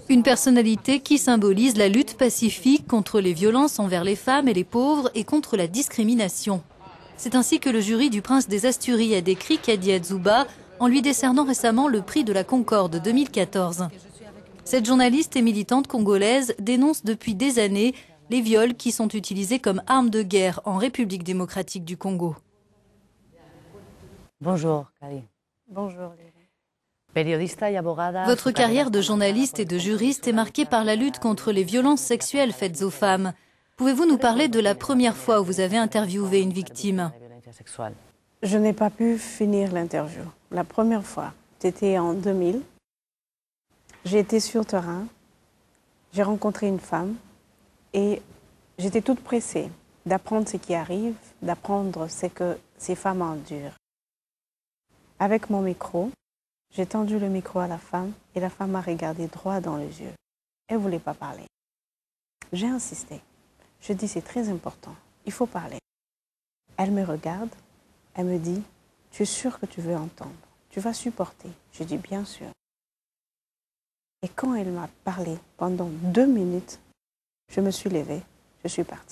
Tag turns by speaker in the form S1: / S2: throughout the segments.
S1: Une personnalité qui symbolise la lutte pacifique contre les violences envers les femmes et les pauvres et contre la discrimination. C'est ainsi que le jury du Prince des Asturies a décrit Kadia Dzuba en lui décernant récemment le prix de la Concorde 2014. Cette journaliste et militante congolaise dénonce depuis des années les viols qui sont utilisés comme armes de guerre en République démocratique du Congo.
S2: Bonjour, Kadi.
S3: Bonjour.
S1: Votre carrière de journaliste et de juriste est marquée par la lutte contre les violences sexuelles faites aux femmes. Pouvez-vous nous parler de la première fois où vous avez interviewé une victime?
S3: Je n'ai pas pu finir l'interview. La première fois, c'était en 2000. J'ai été sur terrain, j'ai rencontré une femme et j'étais toute pressée d'apprendre ce qui arrive, d'apprendre ce que ces femmes endurent. Avec mon micro, j'ai tendu le micro à la femme et la femme m'a regardé droit dans les yeux. Elle ne voulait pas parler. J'ai insisté. Je dis c'est très important, il faut parler. Elle me regarde, elle me dit tu es sûre que tu veux entendre, tu vas supporter. Je dis bien sûr. Et quand elle m'a parlé pendant 2 minutes, je me suis levée, je suis partie.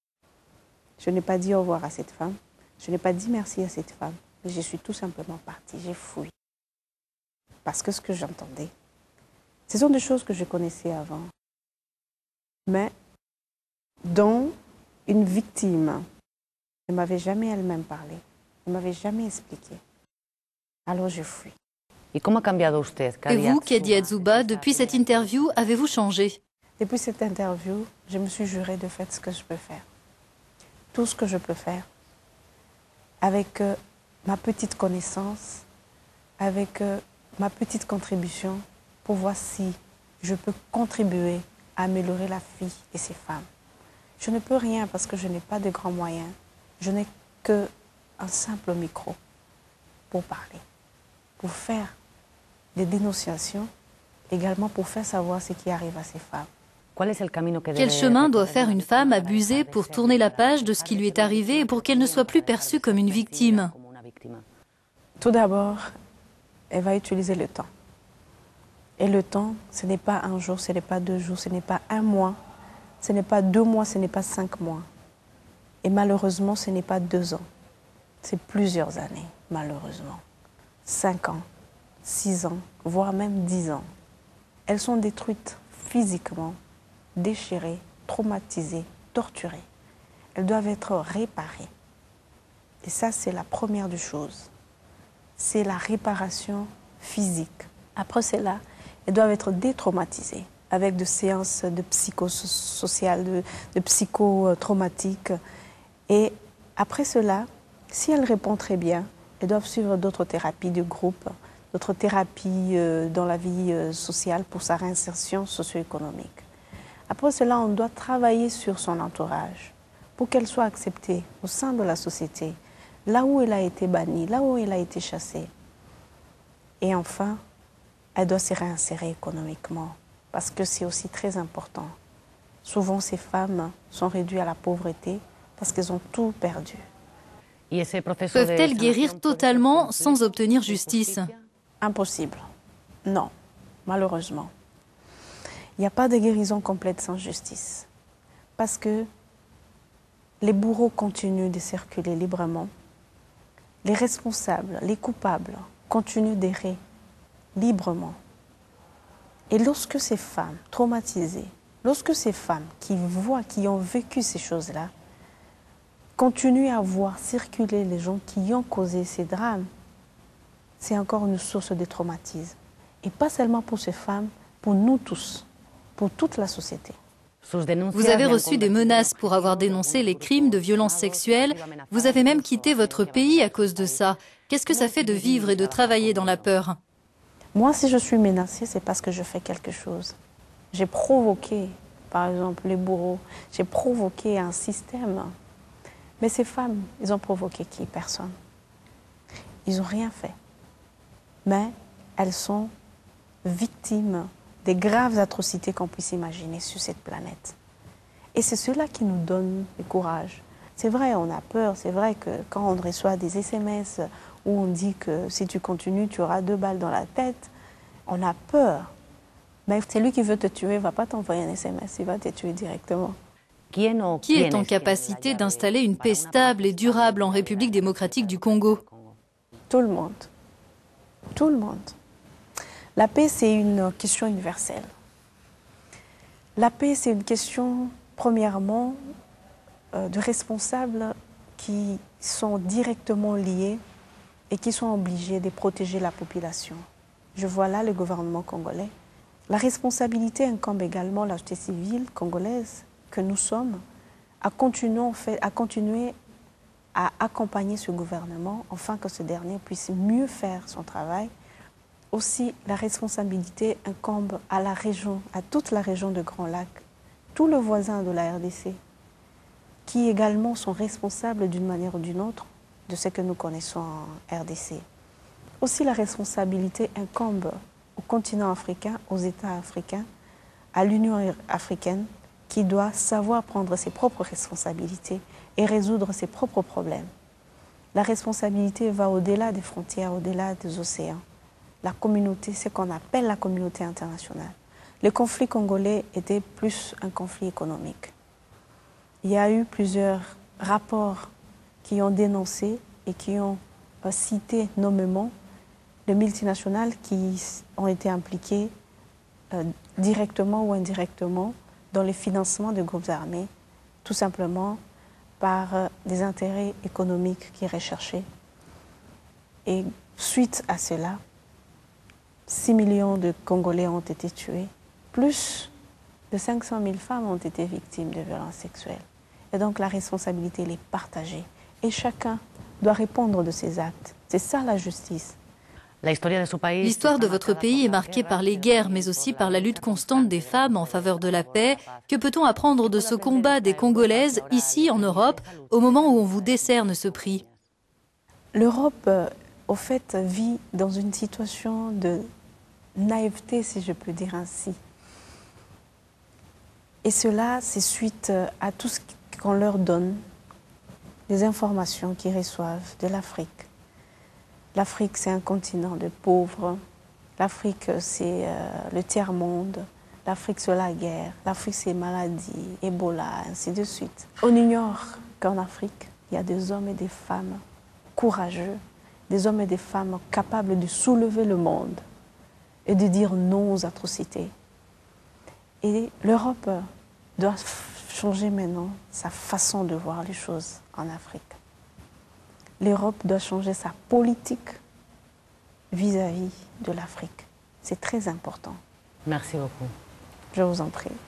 S3: Je n'ai pas dit au revoir à cette femme, je n'ai pas dit merci à cette femme, mais je suis tout simplement partie, j'ai fui. Parce que ce que j'entendais, ce sont des choses que je connaissais avant. Mais dont une victime ne m'avait jamais elle-même parlé, ne m'avait jamais expliqué. Alors je fuis.
S2: Et comment cambiado usted,
S1: Et vous, Kadia Dzuba, depuis cette interview, avez-vous changé?
S3: Depuis cette interview, je me suis juré de faire ce que je peux faire. Tout ce que je peux faire. Avec ma petite connaissance, avec ma petite contribution, pour voir si je peux contribuer à améliorer la vie et ces femmes. Je ne peux rien parce que je n'ai pas de grands moyens. Je n'ai qu'un simple micro pour parler, pour faire des dénonciations, également pour faire savoir ce qui arrive à ces femmes.
S1: Quel chemin doit faire une femme abusée pour tourner la page de ce qui lui est arrivé et pour qu'elle ne soit plus perçue comme une victime?
S3: Tout d'abord, elle va utiliser le temps. Et le temps, ce n'est pas un jour, ce n'est pas 2 jours, ce n'est pas 1 mois, ce n'est pas 2 mois, ce n'est pas 5 mois. Et malheureusement, ce n'est pas 2 ans. C'est plusieurs années, malheureusement. 5 ans, 6 ans, voire même 10 ans. Elles sont détruites physiquement, déchirées, traumatisées, torturées. Elles doivent être réparées. Et ça, c'est la première des choses. C'est la réparation physique. Après cela, elles doivent être détraumatisées avec des séances de psychosociales, de psychotraumatiques. Et après cela, si elles répondent très bien, elles doivent suivre d'autres thérapies de groupe, d'autres thérapies dans la vie sociale pour sa réinsertion socio-économique. Après cela, on doit travailler sur son entourage pour qu'elle soit acceptée au sein de la société, là où elle a été bannie, là où elle a été chassée. Et enfin, elle doit se réinsérer économiquement, parce que c'est aussi très important. Souvent, ces femmes sont réduites à la pauvreté parce qu'elles ont tout perdu.
S1: Peuvent-elles guérir totalement sans obtenir justice?
S3: Impossible. Non, malheureusement. Il n'y a pas de guérison complète sans justice. Parce que les bourreaux continuent de circuler librement. Les responsables, les coupables continuent d'errer librement. Et lorsque ces femmes traumatisées, lorsque ces femmes qui voient, qui ont vécu ces choses-là, continuent à voir circuler les gens qui ont causé ces drames, c'est encore une source de traumatisme. Et pas seulement pour ces femmes, pour nous tous, pour toute la société.
S1: Vous avez reçu des menaces pour avoir dénoncé les crimes de violence sexuelle. Vous avez même quitté votre pays à cause de ça. Qu'est-ce que ça fait de vivre et de travailler dans la peur?
S3: Moi, si je suis menacée, c'est parce que je fais quelque chose. J'ai provoqué, par exemple, les bourreaux. J'ai provoqué un système. Mais ces femmes, ils ont provoqué qui? Personne. Ils n'ont rien fait. Mais elles sont victimes des graves atrocités qu'on puisse imaginer sur cette planète. Et c'est cela qui nous donne le courage. C'est vrai, on a peur. C'est vrai que quand on reçoit des SMS où on dit que si tu continues, tu auras 2 balles dans la tête, on a peur. Mais celui qui veut te tuer ne va pas t'envoyer un SMS, il va te tuer directement.
S1: Qui est en capacité d'installer une paix stable et durable en République démocratique du Congo?
S3: Tout le monde. Tout le monde. La paix, c'est une question universelle. La paix, c'est une question, premièrement, de responsables qui sont directement liés et qui sont obligés de protéger la population. Je vois là le gouvernement congolais. La responsabilité incombe également la société civile congolaise que nous sommes à continuer à accompagner ce gouvernement afin que ce dernier puisse mieux faire son travail. Aussi, la responsabilité incombe à la région, à toute la région de Grand Lac, tous les voisins de la RDC, qui également sont responsables d'une manière ou d'une autre de ce que nous connaissons en RDC. Aussi, la responsabilité incombe au continent africain, aux États africains, à l'Union africaine, qui doit savoir prendre ses propres responsabilités et résoudre ses propres problèmes. La responsabilité va au-delà des frontières, au-delà des océans. La communauté, ce qu'on appelle la communauté internationale. Le conflit congolais était plus un conflit économique. Il y a eu plusieurs rapports qui ont dénoncé et qui ont cité nommément les multinationales qui ont été impliquées directement ou indirectement dans le financement de groupes armés, tout simplement par des intérêts économiques qui recherchaient. Et suite à cela, 6 millions de Congolais ont été tués, plus de 500 000 femmes ont été victimes de violences sexuelles. Et donc la responsabilité, elle est partagée. Et chacun doit répondre de ses actes. C'est ça la justice.
S1: L'histoire de votre pays est marquée par les guerres, mais aussi par la lutte constante des femmes en faveur de la paix. Que peut-on apprendre de ce combat des Congolaises, ici en Europe, au moment où on vous décerne ce prix?
S3: L'Europe, au fait, vit dans une situation de naïveté, si je peux dire ainsi. Et cela, c'est suite à tout ce qu'on leur donne, les informations qu'ils reçoivent de l'Afrique. L'Afrique, c'est un continent de pauvres. L'Afrique, c'est le tiers-monde. L'Afrique, c'est la guerre. L'Afrique, c'est maladies, Ebola, ainsi de suite. On ignore qu'en Afrique, il y a des hommes et des femmes courageux, des hommes et des femmes capables de soulever le monde et de dire non aux atrocités. Et l'Europe doit changer maintenant sa façon de voir les choses en Afrique. L'Europe doit changer sa politique vis-à-vis de l'Afrique. C'est très important.
S2: Merci beaucoup.
S3: Je vous en prie.